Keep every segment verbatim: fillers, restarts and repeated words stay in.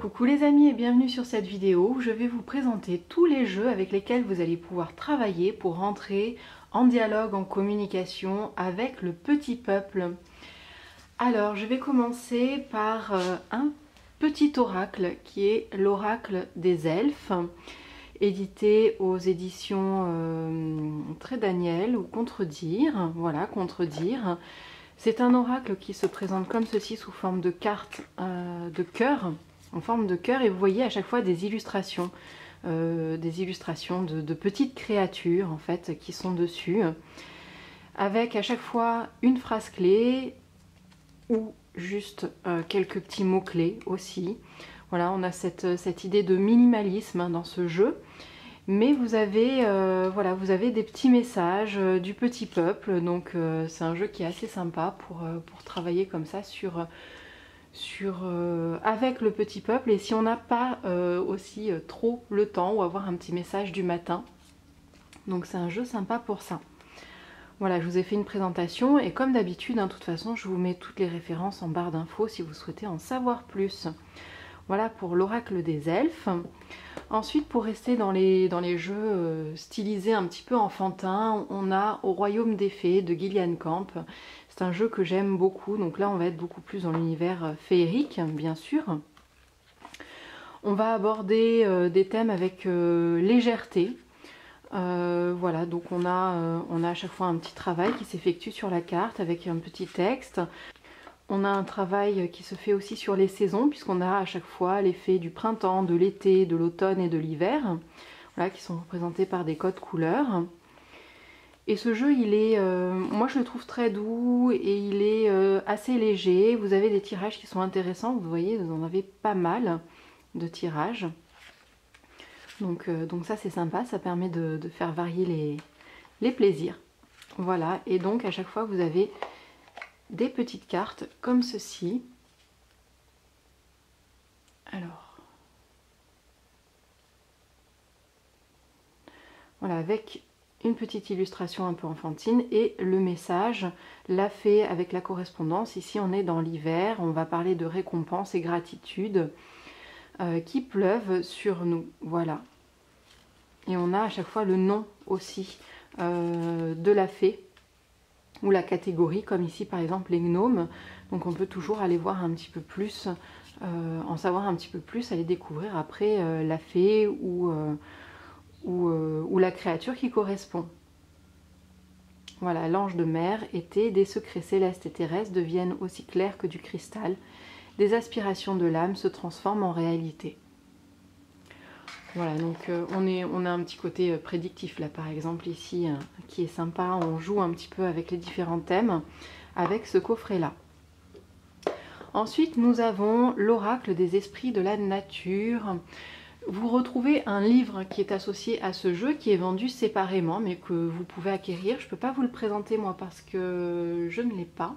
Coucou les amis et bienvenue sur cette vidéo où je vais vous présenter tous les jeux avec lesquels vous allez pouvoir travailler pour rentrer en dialogue, en communication avec le petit peuple. Alors je vais commencer par euh, un petit oracle qui est l'oracle des elfes, édité aux éditions euh, Très Daniel ou Contredire. Voilà, Contredire. C'est un oracle qui se présente comme ceci sous forme de carte euh, de cœur, en forme de cœur, et vous voyez à chaque fois des illustrations, euh, des illustrations de, de petites créatures en fait qui sont dessus, avec à chaque fois une phrase clé ou juste euh, quelques petits mots clés aussi. Voilà, on a cette, cette idée de minimalisme hein, dans ce jeu. Mais vous avez, euh, voilà, vous avez des petits messages euh, du petit peuple, donc euh, c'est un jeu qui est assez sympa pour, euh, pour travailler comme ça sur, sur, euh, avec le petit peuple. Et si on n'a pas euh, aussi euh, trop le temps ou avoir un petit message du matin, donc c'est un jeu sympa pour ça. Voilà, je vous ai fait une présentation et comme d'habitude, hein, de toute façon, je vous mets toutes les références en barre d'infos si vous souhaitez en savoir plus. Voilà pour l'oracle des elfes. Ensuite, pour rester dans les, dans les jeux euh, stylisés un petit peu enfantins, on a Au Royaume des Fées de Gillian Camp. C'est un jeu que j'aime beaucoup, donc là on va être beaucoup plus dans l'univers féerique, bien sûr. On va aborder euh, des thèmes avec euh, légèreté. Euh, voilà, donc on a, euh, on a à chaque fois un petit travail qui s'effectue sur la carte avec un petit texte. On a un travail qui se fait aussi sur les saisons, puisqu'on a à chaque fois les fées du printemps, de l'été, de l'automne et de l'hiver, voilà, qui sont représentés par des codes couleurs. Et ce jeu, il est, euh, moi je le trouve très doux et il est euh, assez léger. Vous avez des tirages qui sont intéressants, vous voyez, vous en avez pas mal de tirages. Donc, euh, donc ça c'est sympa, ça permet de, de faire varier les, les plaisirs. Voilà, et donc à chaque fois vous avez des petites cartes comme ceci. Alors, voilà, avec une petite illustration un peu enfantine et le message, la fée avec la correspondance. Ici on est dans l'hiver, on va parler de récompense et gratitude euh, qui pleuvent sur nous. Voilà. Et on a à chaque fois le nom aussi euh, de la fée ou la catégorie, comme ici par exemple les gnomes. Donc on peut toujours aller voir un petit peu plus, euh, en savoir un petit peu plus, aller découvrir après euh, la fée ou, euh, ou, euh, ou la créature qui correspond. Voilà, l'ange de mer, été, des secrets célestes et terrestres deviennent aussi clairs que du cristal. Des aspirations de l'âme se transforment en réalité. Voilà, donc euh, on, est, on a un petit côté euh, prédictif là par exemple ici, euh, qui est sympa. On joue un petit peu avec les différents thèmes avec ce coffret là. Ensuite nous avons l'oracle des esprits de la nature. Vous retrouvez un livre qui est associé à ce jeu, qui est vendu séparément mais que vous pouvez acquérir. Je ne peux pas vous le présenter moi parce que je ne l'ai pas.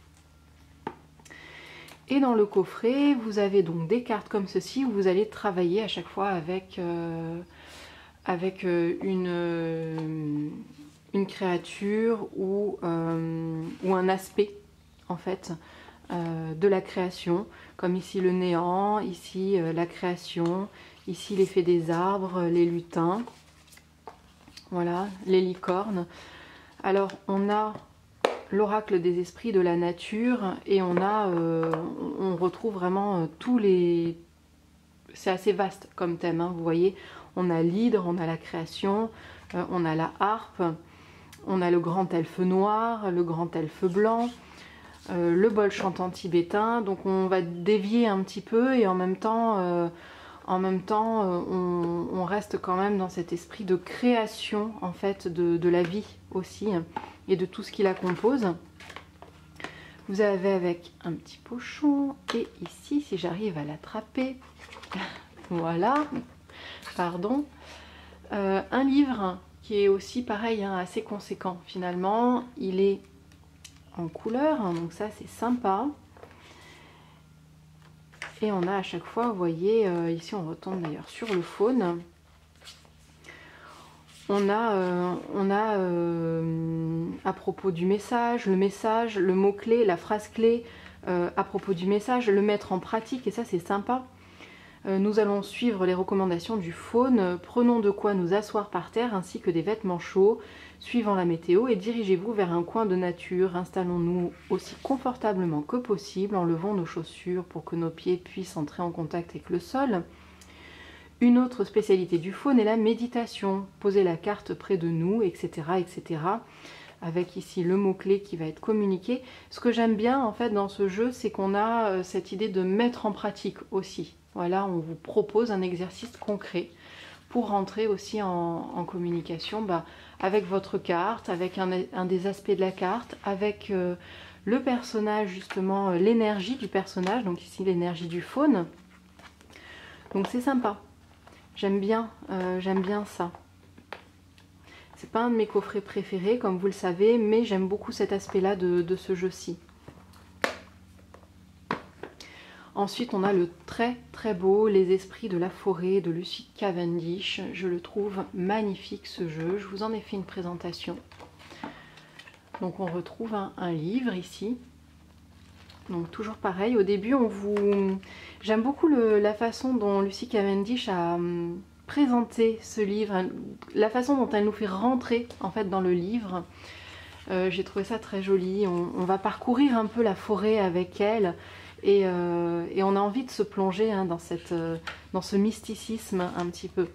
Et dans le coffret, vous avez donc des cartes comme ceci où vous allez travailler à chaque fois avec, euh, avec une, euh, une créature ou, euh, ou un aspect en fait euh, de la création, comme ici le néant, ici euh, la création, ici l'effet des arbres, les lutins, voilà, les licornes. Alors on a l'oracle des esprits de la nature et on a euh, on retrouve vraiment euh, tous les, c'est assez vaste comme thème hein, vous voyez, on a l'hydre, on a la création, euh, on a la harpe, on a le grand elfe noir, le grand elfe blanc, euh, le bol chantant tibétain. Donc on va dévier un petit peu et en même temps euh, en même temps euh, on, on reste quand même dans cet esprit de création en fait de, de la vie aussi et de tout ce qui la compose. Vous avez avec un petit pochon et ici, si j'arrive à l'attraper, voilà, pardon, euh, un livre qui est aussi pareil, hein, assez conséquent finalement. Il est en couleur, hein, donc ça c'est sympa. Et on a à chaque fois, vous voyez, euh, ici on retombe d'ailleurs sur le faune. On a, euh, on a euh, à propos du message, le message, le mot-clé, la phrase clé euh, à propos du message, le mettre en pratique, et ça c'est sympa. Euh, nous allons suivre les recommandations du faune. Prenons de quoi nous asseoir par terre ainsi que des vêtements chauds, suivant la météo, et dirigez-vous vers un coin de nature. Installons-nous aussi confortablement que possible. Enlevons nos chaussures pour que nos pieds puissent entrer en contact avec le sol. Une autre spécialité du faune est la méditation. Posez la carte près de nous, et cetera, et cetera. Avec ici le mot-clé qui va être communiqué. Ce que j'aime bien en fait dans ce jeu, c'est qu'on a cette idée de mettre en pratique aussi. Voilà, on vous propose un exercice concret pour rentrer aussi en, en communication bah, avec votre carte, avec un, un des aspects de la carte, avec euh, le personnage justement, euh, l'énergie du personnage, donc ici l'énergie du faune. Donc c'est sympa. J'aime bien, euh, j'aime bien ça. C'est pas un de mes coffrets préférés, comme vous le savez, mais j'aime beaucoup cet aspect-là de, de ce jeu-ci. Ensuite, on a le très très beau Les Esprits de la Forêt de Lucy Cavendish. Je le trouve magnifique ce jeu. Je vous en ai fait une présentation. Donc on retrouve un, un livre ici. Donc toujours pareil, au début on vous... J'aime beaucoup le, la façon dont Lucy Cavendish a hum, présenté ce livre, la façon dont elle nous fait rentrer en fait dans le livre. Euh, J'ai trouvé ça très joli. On, on va parcourir un peu la forêt avec elle et, euh, et on a envie de se plonger hein, dans, cette, euh, dans ce mysticisme un petit peu.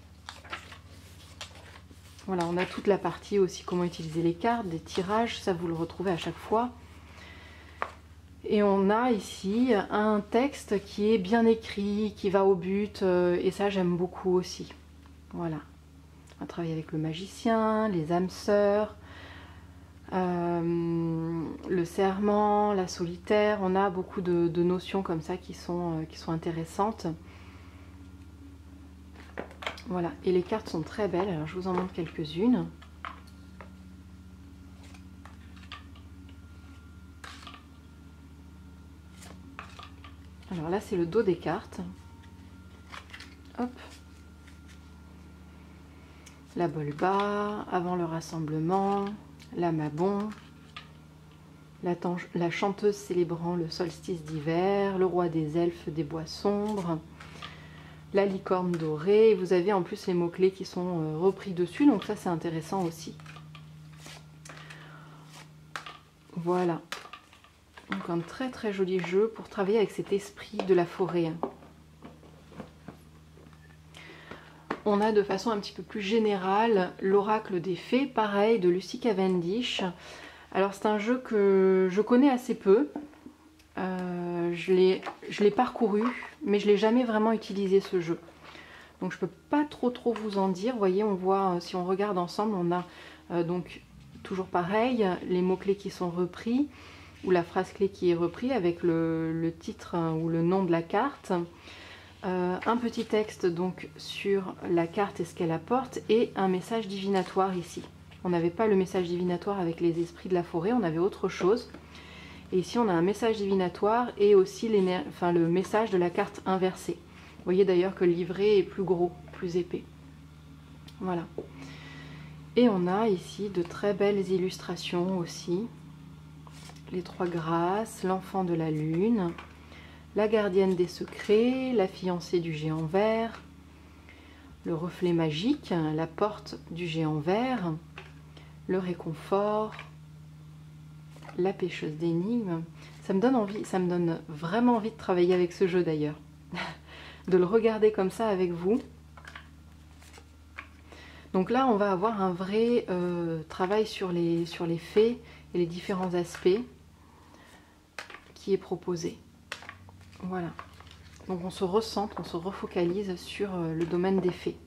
Voilà, on a toute la partie aussi comment utiliser les cartes, des tirages, ça vous le retrouvez à chaque fois. Et on a ici un texte qui est bien écrit, qui va au but, euh, et ça j'aime beaucoup aussi. Voilà. On va travailler avec le magicien, les âmes sœurs, euh, le serment, la solitaire. On a beaucoup de, de notions comme ça qui sont, euh, qui sont intéressantes. Voilà. Et les cartes sont très belles. Alors je vous en montre quelques-unes. Alors là, c'est le dos des cartes. Hop. La Bolba, avant le rassemblement, la Mabon, la, la chanteuse célébrant le solstice d'hiver, le roi des elfes des bois sombres, la licorne dorée. Et vous avez en plus les mots-clés qui sont repris dessus, donc ça c'est intéressant aussi. Voilà. Donc un très très joli jeu pour travailler avec cet esprit de la forêt. On a de façon un petit peu plus générale l'oracle des fées, pareil, de Lucy Cavendish. Alors c'est un jeu que je connais assez peu. Euh, je l'ai parcouru, mais je ne l'ai jamais vraiment utilisé ce jeu. Donc je ne peux pas trop trop vous en dire. Vous voyez, on voit, si on regarde ensemble, on a euh, donc toujours pareil, les mots-clés qui sont repris, ou la phrase clé qui est reprise avec le, le titre hein, ou le nom de la carte. Euh, un petit texte donc sur la carte et ce qu'elle apporte, et un message divinatoire ici. On n'avait pas le message divinatoire avec les esprits de la forêt, on avait autre chose. Et ici on a un message divinatoire et aussi enfin, le message de la carte inversée. Vous voyez d'ailleurs que le livret est plus gros, plus épais. Voilà. Et on a ici de très belles illustrations aussi. Les trois grâces, l'enfant de la lune, la gardienne des secrets, la fiancée du géant vert, le reflet magique, la porte du géant vert, le réconfort, la pêcheuse d'énigmes. Ça me donne envie, ça me donne vraiment envie de travailler avec ce jeu d'ailleurs, de le regarder comme ça avec vous. Donc là, on va avoir un vrai euh, travail sur les, sur les faits et les différents aspects qui est proposé. Voilà. Donc on se recentre, on se refocalise sur euh, le domaine des faits.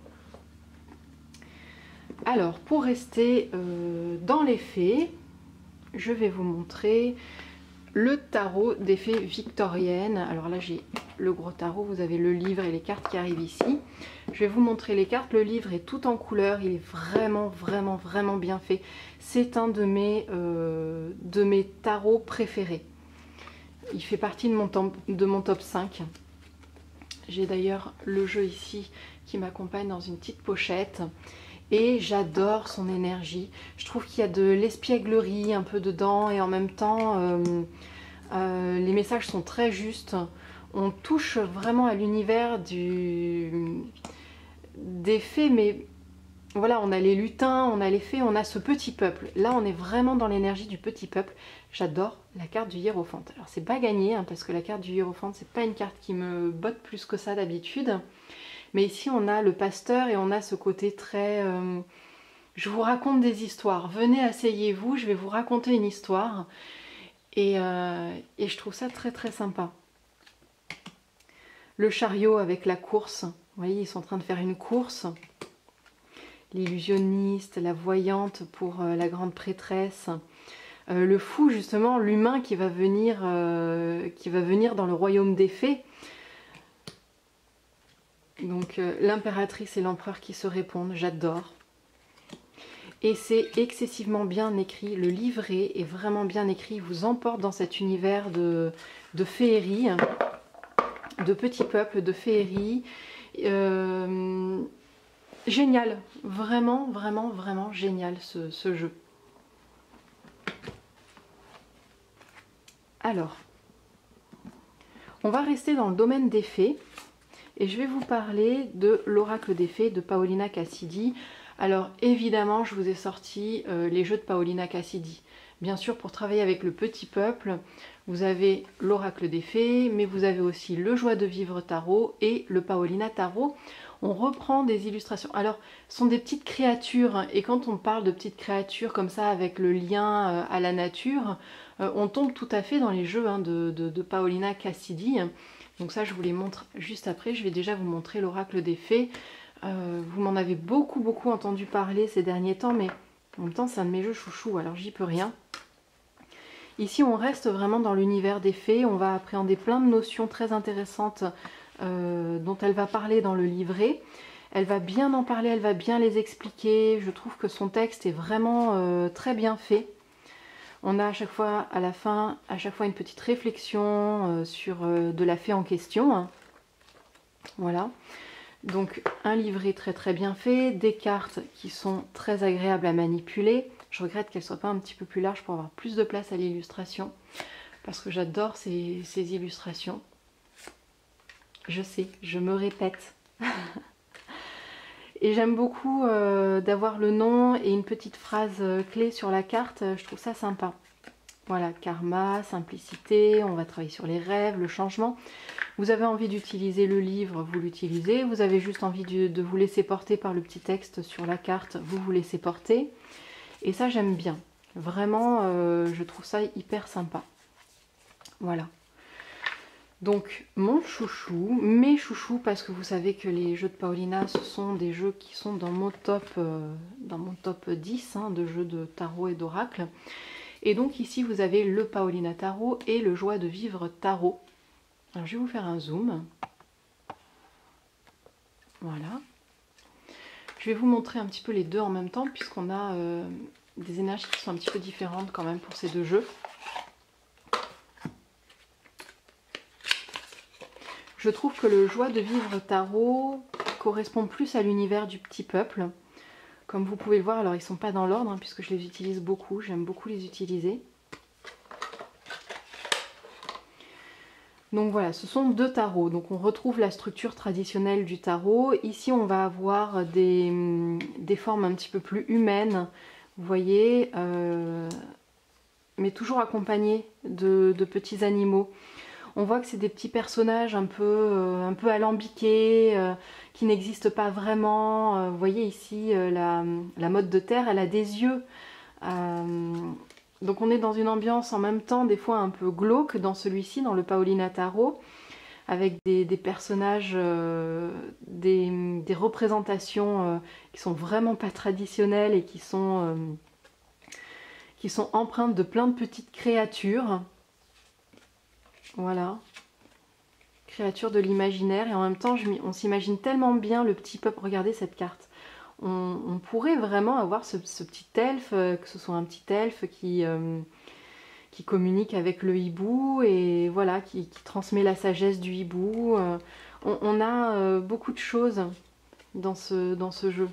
Alors, pour rester euh, dans les faits, je vais vous montrer le tarot des fées victoriennes. Alors là, j'ai le gros tarot, vous avez le livre et les cartes qui arrivent ici. Je vais vous montrer les cartes. Le livre est tout en couleur, il est vraiment, vraiment, vraiment bien fait. C'est un de mes, euh, de mes tarots préférés. Il fait partie de mon, de mon top cinq. J'ai d'ailleurs le jeu ici qui m'accompagne dans une petite pochette. Et j'adore son énergie. Je trouve qu'il y a de l'espièglerie un peu dedans et en même temps, euh, euh, les messages sont très justes. On touche vraiment à l'univers du... des fées, mais voilà, on a les lutins, on a les fées, on a ce petit peuple. Là, on est vraiment dans l'énergie du petit peuple. J'adore la carte du hiérophante. Alors, c'est pas gagné, hein, parce que la carte du hiérophante, c'est pas une carte qui me botte plus que ça d'habitude. Mais ici, on a le pasteur et on a ce côté très... Euh, je vous raconte des histoires. Venez, asseyez-vous, je vais vous raconter une histoire. Et, euh, et je trouve ça très très sympa. Le chariot avec la course. Vous voyez, ils sont en train de faire une course. L'illusionniste, la voyante pour euh, la grande prêtresse. Euh, le fou, justement, l'humain qui va venir, euh, qui va venir dans le royaume des fées. Donc euh, l'impératrice et l'empereur qui se répondent, j'adore. Et c'est excessivement bien écrit. Le livret est vraiment bien écrit. Il vous emporte dans cet univers de, de féerie. De petits peuples, de féerie. Euh, génial, vraiment, vraiment, vraiment génial ce, ce jeu. Alors, on va rester dans le domaine des fées et je vais vous parler de l'oracle des fées de Paolina Cassidi. Alors évidemment, je vous ai sorti euh, les jeux de Paolina Cassidi. Bien sûr, pour travailler avec le petit peuple, vous avez l'oracle des fées, mais vous avez aussi le Joie de vivre tarot et le Paolina tarot. On reprend des illustrations. Alors, ce sont des petites créatures, et quand on parle de petites créatures comme ça, avec le lien euh, à la nature, euh, on tombe tout à fait dans les jeux hein, de, de, de Paolina Cassidi. Donc ça, je vous les montre juste après. Je vais déjà vous montrer l'oracle des fées. Euh, vous m'en avez beaucoup, beaucoup entendu parler ces derniers temps, mais en même temps, c'est un de mes jeux chouchous, alors j'y peux rien. Ici, on reste vraiment dans l'univers des fées. On va appréhender plein de notions très intéressantes euh, dont elle va parler dans le livret. Elle va bien en parler, elle va bien les expliquer. Je trouve que son texte est vraiment euh, très bien fait. On a à chaque fois, à la fin, à chaque fois une petite réflexion euh, sur euh, de la fée en question. Voilà. Donc un livret très très bien fait, des cartes qui sont très agréables à manipuler. Je regrette qu'elles ne soient pas un petit peu plus larges pour avoir plus de place à l'illustration, parce que j'adore ces, ces illustrations. Je sais, je me répète. Et j'aime beaucoup euh, d'avoir le nom et une petite phrase clé sur la carte, je trouve ça sympa. Voilà, karma, simplicité, on va travailler sur les rêves, le changement. Vous avez envie d'utiliser le livre, vous l'utilisez. Vous avez juste envie de, de vous laisser porter par le petit texte sur la carte, vous vous laissez porter. Et ça, j'aime bien. Vraiment, euh, je trouve ça hyper sympa. Voilà. Donc, mon chouchou, mes chouchous, parce que vous savez que les jeux de Paolina, ce sont des jeux qui sont dans mon top, euh, dans mon top dix hein, de jeux de tarot et d'oracle. Et donc ici, vous avez le Paolina Tarot et le Joie de vivre Tarot. Alors, je vais vous faire un zoom. Voilà. Je vais vous montrer un petit peu les deux en même temps, puisqu'on a euh, des énergies qui sont un petit peu différentes quand même pour ces deux jeux. Je trouve que le Joie de vivre Tarot correspond plus à l'univers du petit peuple. Comme vous pouvez le voir, alors ils ne sont pas dans l'ordre, hein, puisque je les utilise beaucoup, j'aime beaucoup les utiliser. Donc voilà, ce sont deux tarots. Donc on retrouve la structure traditionnelle du tarot. Ici, on va avoir des, des formes un petit peu plus humaines, vous voyez, euh, mais toujours accompagnées de, de petits animaux. On voit que c'est des petits personnages un peu, euh, un peu alambiqués, euh, qui n'existent pas vraiment. Euh, vous voyez ici, euh, la, la mode de terre, elle a des yeux. Euh, donc on est dans une ambiance en même temps, des fois un peu glauque dans celui-ci, dans le Paolina Tarot, avec des, des personnages, euh, des, des représentations euh, qui sont vraiment pas traditionnelles et qui sont, euh, qui sont empreintes de plein de petites créatures. Voilà, créature de l'imaginaire, et en même temps je, on s'imagine tellement bien le petit peuple. Regardez cette carte, on, on pourrait vraiment avoir ce, ce petit elfe, euh, que ce soit un petit elfe qui, euh, qui communique avec le hibou et voilà, qui, qui transmet la sagesse du hibou. Euh, on, on a euh, beaucoup de choses dans ce, dans ce jeu.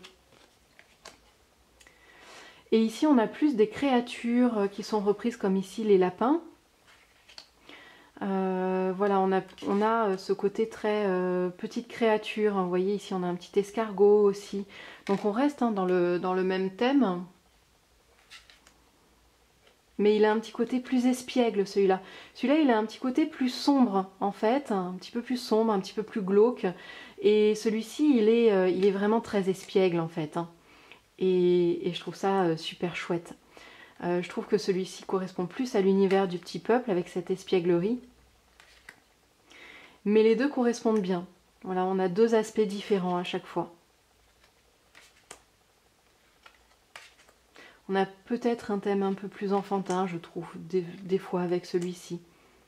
Et ici on a plus des créatures qui sont reprises, comme ici les lapins. Euh, voilà, on a, on a ce côté très euh, petite créature. Vous voyez, ici, on a un petit escargot aussi. Donc, on reste hein, dans, le, dans le même thème. Mais il a un petit côté plus espiègle, celui-là. Celui-là, il a un petit côté plus sombre, en fait. Un petit peu plus sombre, un petit peu plus glauque. Et celui-ci, il, est, euh, il est vraiment très espiègle, en fait. Hein. Et, et je trouve ça euh, super chouette. Euh, je trouve que celui-ci correspond plus à l'univers du petit peuple, avec cette espièglerie. Mais les deux correspondent bien. Voilà, on a deux aspects différents à chaque fois. On a peut-être un thème un peu plus enfantin, je trouve, des, des fois avec celui-ci.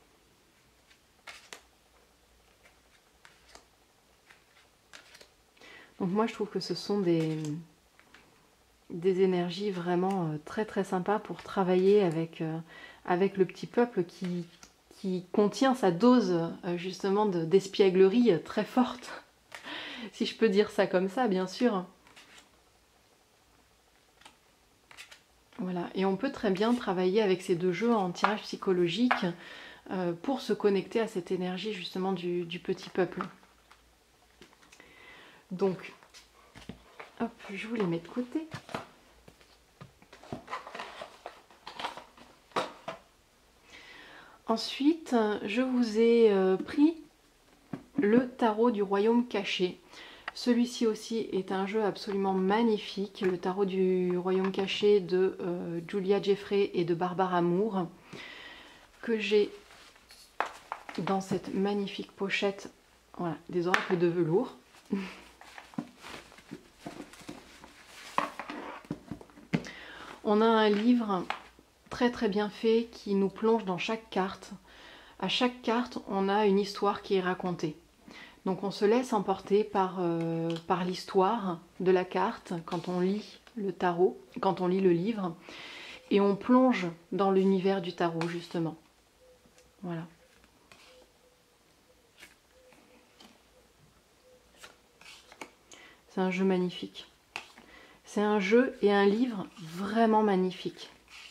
Donc moi, je trouve que ce sont des, des énergies vraiment très très sympas pour travailler avec, euh, avec le petit peuple qui, qui contient sa dose euh, justement d'espièglerie très forte. Si je peux dire ça comme ça, bien sûr. Voilà, et on peut très bien travailler avec ces deux jeux en tirage psychologique euh, pour se connecter à cette énergie justement du, du petit peuple. Donc, hop, je vous les mets de côté. Ensuite, je vous ai euh, pris le tarot du royaume caché. Celui-ci aussi est un jeu absolument magnifique, le tarot du royaume caché de euh, Julia Jeffrey et de Barbara Moore, que j'ai dans cette magnifique pochette, voilà, des oracles de velours. On a un livre très très bien fait qui nous plonge dans chaque carte. À chaque carte, on a une histoire qui est racontée. Donc on se laisse emporter par, euh, par l'histoire de la carte quand on lit le tarot, quand on lit le livre, et on plonge dans l'univers du tarot justement. Voilà. C'est un jeu magnifique. C'est un jeu et un livre vraiment magnifiques.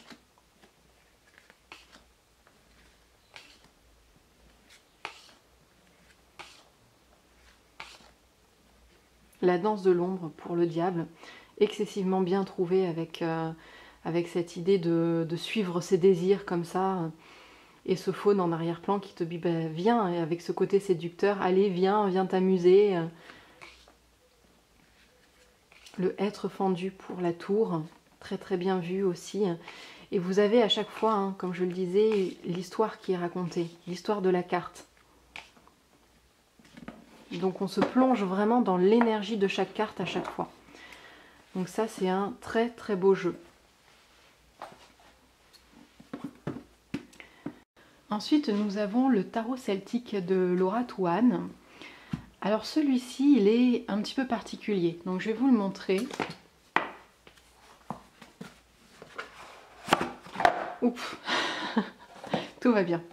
La danse de l'ombre pour le diable, excessivement bien trouvé avec, euh, avec cette idée de, de suivre ses désirs comme ça, et ce faune en arrière-plan qui te dit bah, viens, et avec ce côté séducteur, allez viens, viens t'amuser. Le être fendu pour la tour, très très bien vu aussi. Et vous avez à chaque fois, hein, comme je le disais, l'histoire qui est racontée, l'histoire de la carte. Donc on se plonge vraiment dans l'énergie de chaque carte à chaque fois. Donc ça c'est un très très beau jeu. Ensuite nous avons le tarot celtique de Laura Touane. Alors celui-ci il est un petit peu particulier, donc je vais vous le montrer. Oups, tout va bien.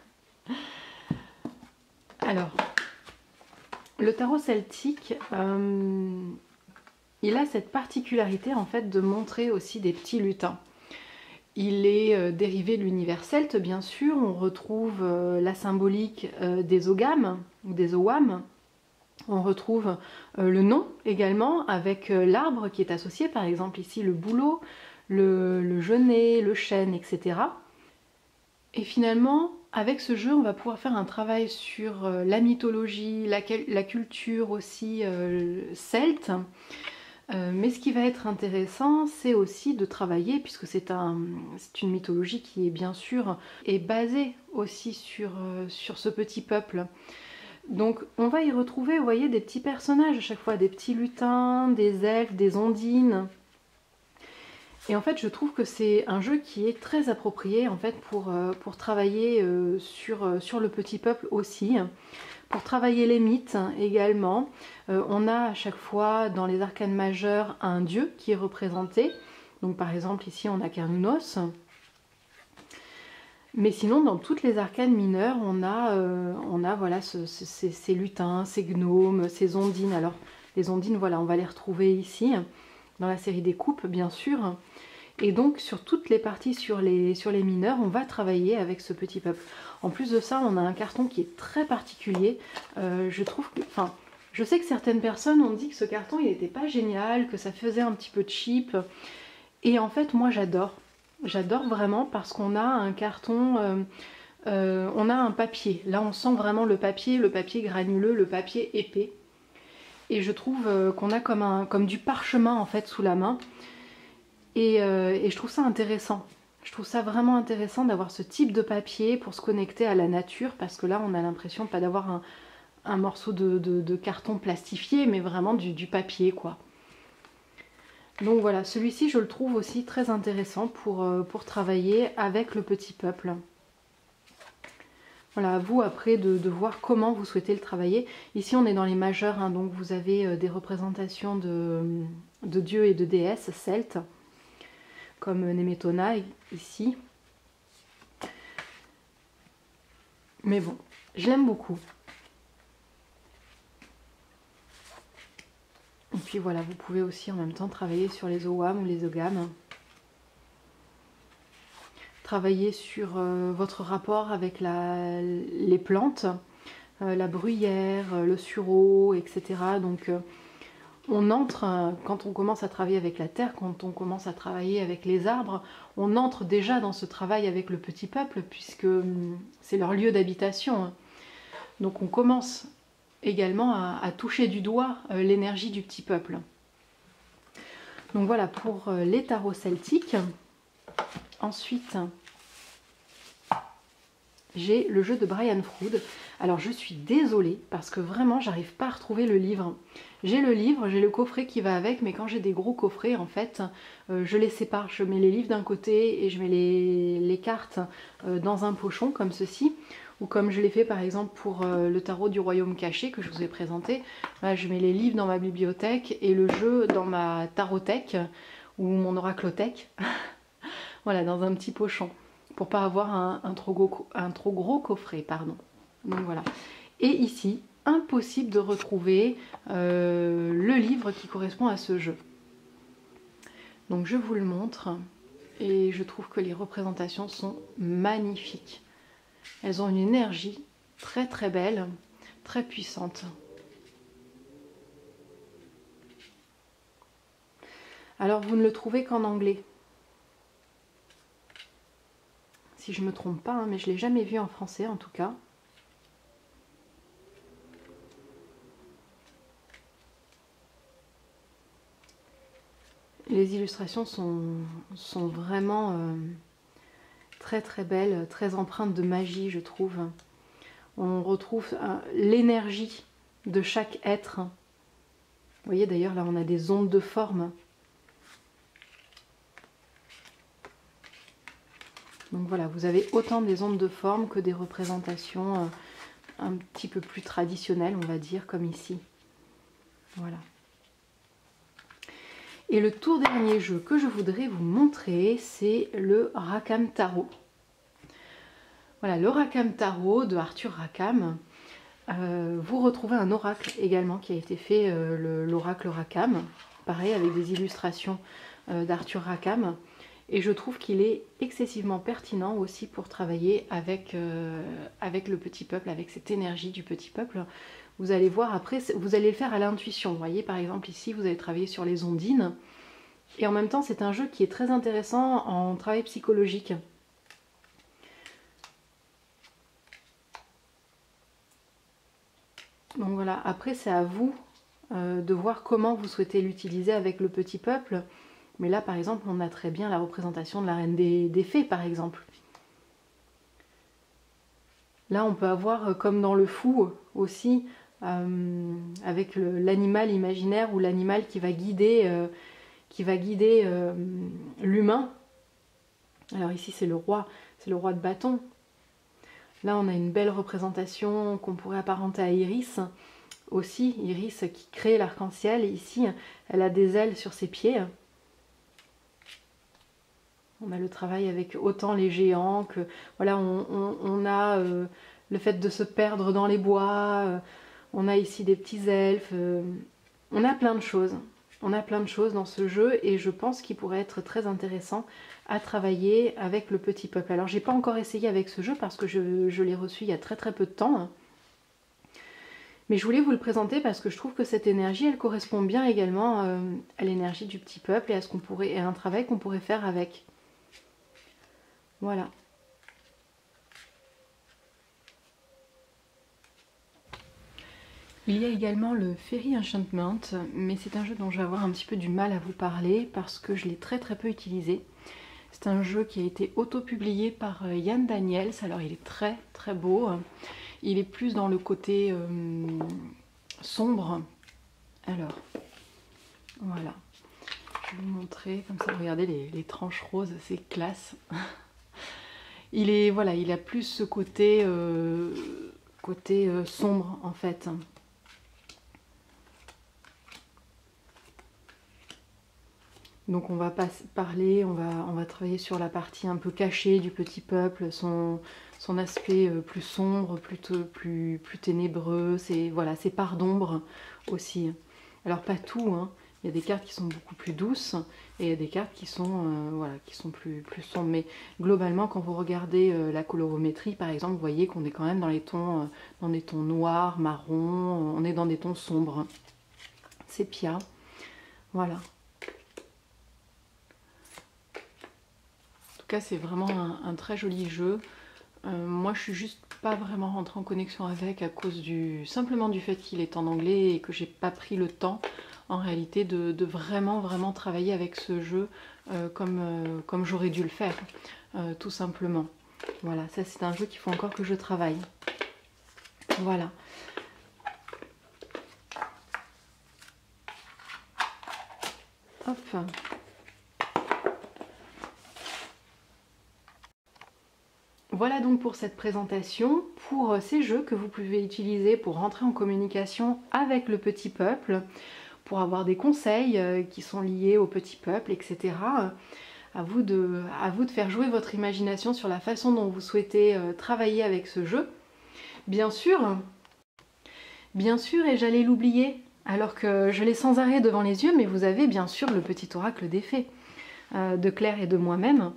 Alors, le tarot celtique, euh, il a cette particularité en fait de montrer aussi des petits lutins. Il est euh, dérivé de l'univers celte, bien sûr. On retrouve euh, la symbolique euh, des oghams ou des owam. On retrouve euh, le nom également avec euh, l'arbre qui est associé, par exemple ici le bouleau, le, le genêt, le chêne, et cetera. Et finalement, avec ce jeu, on va pouvoir faire un travail sur euh, la mythologie, la, la culture aussi euh, celte. Euh, mais ce qui va être intéressant, c'est aussi de travailler, puisque c'est un, c'est une mythologie qui est bien sûr est basée aussi sur, euh, sur ce petit peuple. Donc on va y retrouver, vous voyez, des petits personnages à chaque fois, des petits lutins, des elfes, des ondines. Et en fait, je trouve que c'est un jeu qui est très approprié en fait pour, euh, pour travailler euh, sur, euh, sur le petit peuple aussi. Pour travailler les mythes également, euh, on a à chaque fois dans les arcanes majeures un dieu qui est représenté. Donc par exemple ici on a Cernunnos. Mais sinon dans toutes les arcanes mineures on a, euh, on a voilà, ce, ce, ces, ces lutins, ces gnomes, ces ondines. Alors les ondines voilà on va les retrouver ici dans la série des coupes bien sûr. Et donc sur toutes les parties sur les, sur les mineurs, on va travailler avec ce petit peuple. En plus de ça, on a un carton qui est très particulier. Euh, je trouve que, enfin, je sais que certaines personnes ont dit que ce carton il n'était pas génial, que ça faisait un petit peu cheap. Et en fait, moi j'adore. J'adore vraiment parce qu'on a un carton, euh, euh, on a un papier. Là, on sent vraiment le papier, le papier granuleux, le papier épais. Et je trouve euh, qu'on a comme, un, comme du parchemin en fait sous la main. Et, euh, et je trouve ça intéressant. Je trouve ça vraiment intéressant d'avoir ce type de papier pour se connecter à la nature, parce que là on a l'impression pas d'avoir un, un morceau de, de, de carton plastifié, mais vraiment du, du papier quoi. Donc voilà, celui-ci je le trouve aussi très intéressant pour, euh, pour travailler avec le petit peuple. Voilà, à vous après de, de voir comment vous souhaitez le travailler. Ici on est dans les majeurs, hein, donc vous avez euh, des représentations de, de dieux et de déesses celtes, comme Nemetona ici. Mais bon, je l'aime beaucoup. Et puis voilà, vous pouvez aussi en même temps travailler sur les Owam ou les Ogam. Travailler sur euh, votre rapport avec la, les plantes, euh, la bruyère, le sureau, et cetera. Donc euh, on entre, quand on commence à travailler avec la terre, quand on commence à travailler avec les arbres, on entre déjà dans ce travail avec le petit peuple, puisque c'est leur lieu d'habitation. Donc on commence également à, à toucher du doigt euh, l'énergie du petit peuple. Donc voilà pour euh, les tarots celtiques. Ensuite, j'ai le jeu de Brian Froud. Alors je suis désolée parce que vraiment j'arrive pas à retrouver le livre. J'ai le livre, j'ai le coffret qui va avec, mais quand j'ai des gros coffrets en fait, euh, je les sépare. Je mets les livres d'un côté et je mets les, les cartes euh, dans un pochon comme ceci. Ou comme je l'ai fait par exemple pour euh, le tarot du royaume caché que je vous ai présenté. Là, je mets les livres dans ma bibliothèque et le jeu dans ma tarothèque ou mon oraclothèque. Voilà, dans un petit pochon. Pour pas avoir un, un, trop gros, un trop gros coffret, pardon. Donc voilà. Et ici, impossible de retrouver euh, le livre qui correspond à ce jeu. Donc je vous le montre et je trouve que les représentations sont magnifiques. Elles ont une énergie très très belle, très puissante. Alors vous ne le trouvez qu'en anglais. Si je ne me trompe pas, hein, mais je ne l'ai jamais vu en français en tout cas. Les illustrations sont, sont vraiment euh, très très belles, très empreintes de magie je trouve. On retrouve euh, l'énergie de chaque être. Vous voyez d'ailleurs là on a des ondes de forme. Donc voilà, vous avez autant des ondes de forme que des représentations euh, un petit peu plus traditionnelles, on va dire, comme ici. Voilà. Et le tout dernier jeu que je voudrais vous montrer, c'est le Rackham Tarot. Voilà, le Rackham Tarot de Arthur Rackham. Euh, vous retrouvez un oracle également qui a été fait, euh, l'oracle Rackham. Pareil, avec des illustrations euh, d'Arthur Rackham. Et je trouve qu'il est excessivement pertinent aussi pour travailler avec, euh, avec le petit peuple, avec cette énergie du petit peuple. Vous allez voir après, vous allez le faire à l'intuition. Vous voyez, par exemple, ici, vous allez travailler sur les ondines. Et en même temps, c'est un jeu qui est très intéressant en travail psychologique. Donc voilà, après, c'est à vous euh, de voir comment vous souhaitez l'utiliser avec le petit peuple. Mais là, par exemple, on a très bien la représentation de la reine des, des fées, par exemple. Là, on peut avoir, comme dans le fou aussi, euh, avec l'animal imaginaire ou l'animal qui va guider, euh, qui va guider euh, l'humain. Alors ici, c'est le roi, c'est le roi de bâton. Là, on a une belle représentation qu'on pourrait apparenter à Iris. Aussi, Iris qui crée l'arc-en-ciel. Ici, elle a des ailes sur ses pieds. On a le travail avec autant les géants que... Voilà, on, on, on a euh, le fait de se perdre dans les bois. Euh, on a ici des petits elfes. Euh, on a plein de choses. On a plein de choses dans ce jeu et je pense qu'il pourrait être très intéressant à travailler avec le petit peuple. Alors j'ai pas encore essayé avec ce jeu parce que je, je l'ai reçu il y a très très peu de temps. Mais je voulais vous le présenter parce que je trouve que cette énergie, elle correspond bien également euh, à l'énergie du petit peuple et à ce qu'on pourrait, et à un travail qu'on pourrait faire avec. Voilà. Il y a également le Fairy Enchantment, mais c'est un jeu dont je vais avoir un petit peu du mal à vous parler parce que je l'ai très très peu utilisé. C'est un jeu qui a été auto-publié par Yann Daniels, alors il est très très beau. Il est plus dans le côté euh, sombre. Alors, voilà. Je vais vous montrer, comme ça, regardez les, les tranches roses, c'est classe. Il est, voilà, il a plus ce côté, euh, côté euh, sombre en fait. Donc on va pas parler, on va, on va travailler sur la partie un peu cachée du petit peuple, son, son aspect plus sombre, plutôt plus, plus ténébreux, c'est voilà, ses parts d'ombre aussi. Alors pas tout, hein. Il y a des cartes qui sont beaucoup plus douces et il y a des cartes qui sont, euh, voilà, qui sont plus, plus sombres. Mais globalement, quand vous regardez euh, la colorométrie, par exemple, vous voyez qu'on est quand même dans les tons, euh, dans des tons noirs, marron, on est dans des tons sombres. Sépia, voilà. En tout cas, c'est vraiment un, un très joli jeu. Euh, moi, je suis juste pas vraiment rentrée en connexion avec à cause du simplement du fait qu'il est en anglais et que j'ai pas pris le temps en réalité de, de vraiment vraiment travailler avec ce jeu euh, comme, euh, comme j'aurais dû le faire, euh, tout simplement. Voilà, ça c'est un jeu qu'il faut encore que je travaille. Voilà. Hop. Voilà donc pour cette présentation, pour ces jeux que vous pouvez utiliser pour rentrer en communication avec le petit peuple, pour avoir des conseils qui sont liés au petit peuple, et cetera. À vous de, à vous de faire jouer votre imagination sur la façon dont vous souhaitez travailler avec ce jeu. Bien sûr, bien sûr, et j'allais l'oublier, alors que je l'ai sans arrêt devant les yeux, mais vous avez bien sûr le petit oracle des fées euh, de Claire et de moi-même.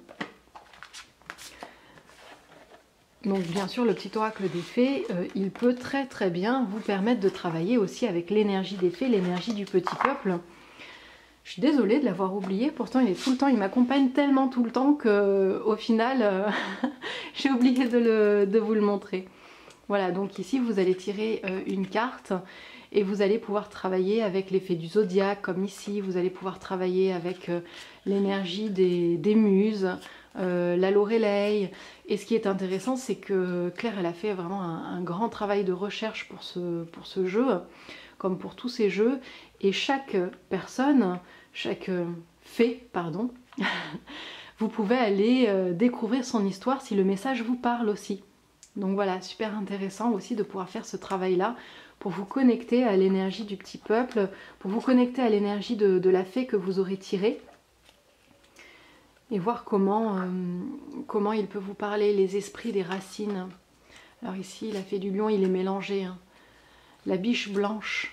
Donc bien sûr le petit oracle des fées, euh, il peut très très bien vous permettre de travailler aussi avec l'énergie des fées, l'énergie du petit peuple. Je suis désolée de l'avoir oublié, pourtant il est tout le temps, il m'accompagne tellement tout le temps que au final euh, j'ai oublié de, le, de vous le montrer. Voilà, donc ici vous allez tirer euh, une carte et vous allez pouvoir travailler avec l'effet du zodiaque comme ici, vous allez pouvoir travailler avec euh, l'énergie des, des muses, Euh, la Lorelei. Et ce qui est intéressant, c'est que Claire, elle a fait vraiment un, un grand travail de recherche pour ce, pour ce jeu, comme pour tous ces jeux. Et chaque personne, chaque fée, pardon, vous pouvez aller euh, découvrir son histoire si le message vous parle aussi. Donc voilà, super intéressant aussi de pouvoir faire ce travail-là pour vous connecter à l'énergie du petit peuple, pour vous connecter à l'énergie de, de la fée que vous aurez tirée. Et voir comment, euh, comment il peut vous parler, les esprits des racines. Alors ici, la fée du lion, il est mélangé. Hein. La biche blanche.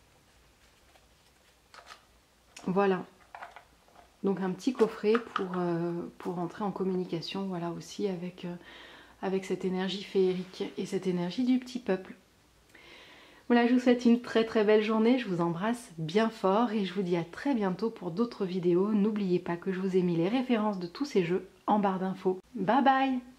Voilà. Donc un petit coffret pour, euh, pour entrer en communication, voilà aussi avec, euh, avec cette énergie féerique et cette énergie du petit peuple. Voilà, je vous souhaite une très très belle journée, je vous embrasse bien fort et je vous dis à très bientôt pour d'autres vidéos. N'oubliez pas que je vous ai mis les références de tous ces jeux en barre d'infos. Bye bye!